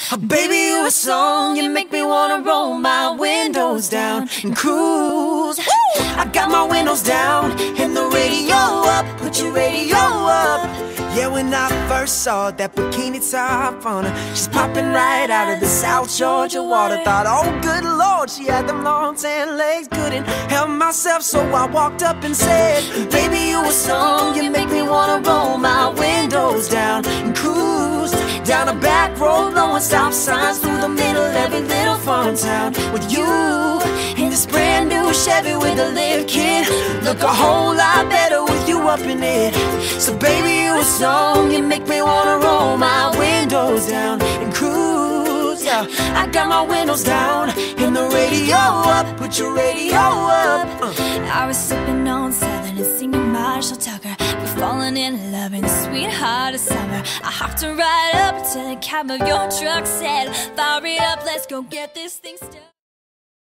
Baby, you a song, you make me wanna roll my windows down and cruise. I got my windows down and the radio up, put your radio up. Yeah, when I first saw that bikini top on her, she's popping right out of the South Georgia water. Thought, oh good Lord, she had them long tan legs. Couldn't help myself, so I walked up and said, baby, you a song, you make me wanna roll my windows down and cruise down a back road, blowing stop signs through the middle of every little farm town. With you in this brand new Chevy with a lift kit, look a whole lot better with you up in it. So baby, you a song, you make me wanna roll my windows down and cruise. Yeah, I got my windows down and the radio up, put your radio up. I was sipping on Southern and singing Marshall Tucker. We're falling in love in the sweetheart of summer. I hopped right up to the cab of your truck, said, fire it up, let's go get this thing started.